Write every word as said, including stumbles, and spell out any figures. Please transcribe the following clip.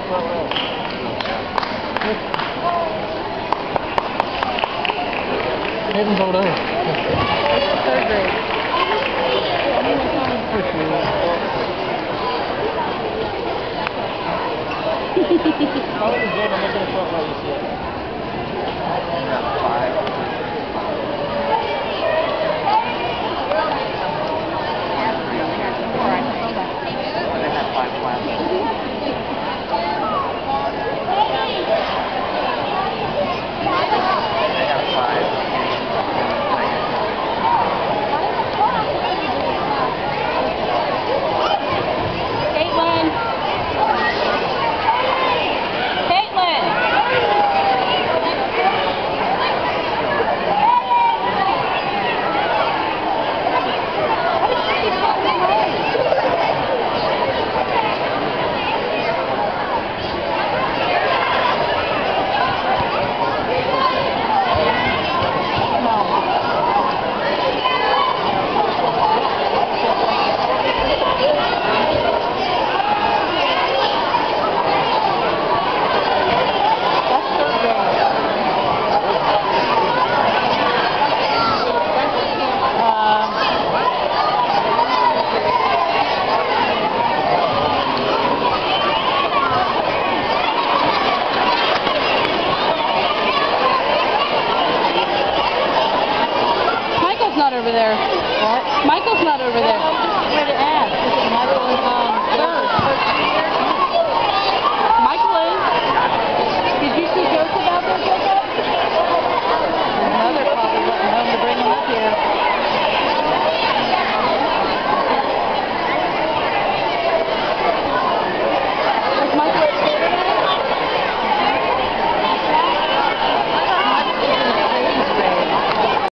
Hayden's over there. Third grade. Probably good. I'm making a shot while you see it. Five. They have five classes. They have five. Not over there. What? Michael's not